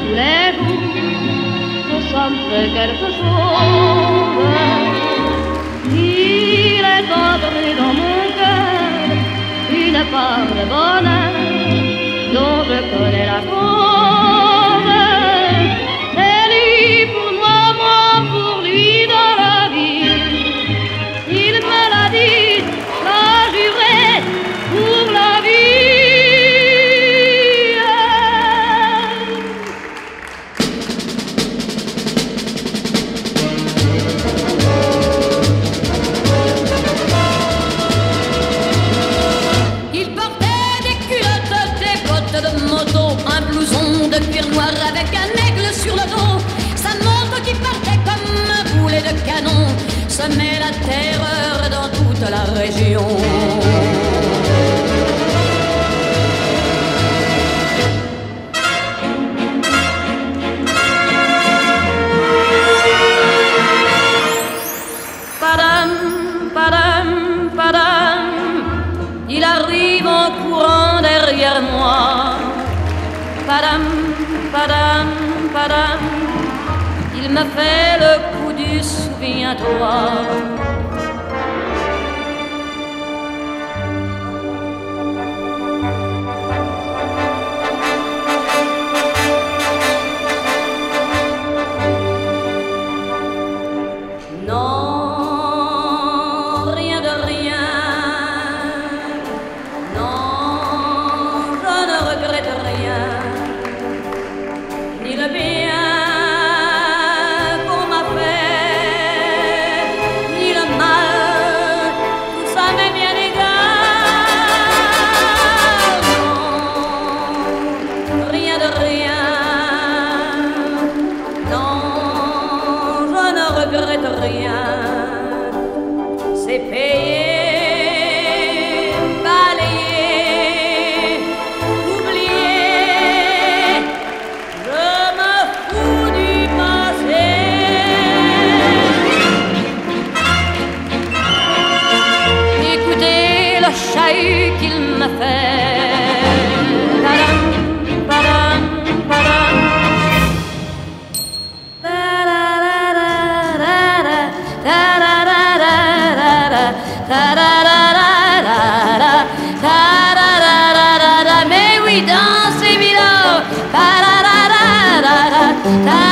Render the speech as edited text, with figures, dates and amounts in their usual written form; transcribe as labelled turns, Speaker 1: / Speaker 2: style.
Speaker 1: tous les jours, ça me fait quelque chose. Il est entré dans mon cœur une part de bonheur dont je connais la cause. C'est lui pour moi, moi pour lui dans la vie. Il me l'a dit, l'a juré pour la vie.
Speaker 2: Il portait des culottes, des bottes de moto, un blouson de cuir noir avec un aigle sur le dos. Sa moto qui partait comme un boulet de canon semait la terreur dans toute la région. Padam, padam, padam, il arrive en courant derrière moi. Padam, padam, padam, il me fait le coup du souviens-toi. Non, rien de rien. Non, je ne regrette rien. Ni le bien qu'on m'a fait, ni le mal, tout ça m'est bien égal. Non, rien de rien. Non, je ne regrette rien. C'est payé, balayé, oublié. Je me fous du passé. Écoutez le chahut qu'il m'a fait. Padam, padam, padam. Ta-da-da-da-da-da, ta-da-da-da-da-da, ta-da-da-da-da-da, ta-da-da-da-da-da. Mais oui, dans ces villas, ta-da-da-da-da-da,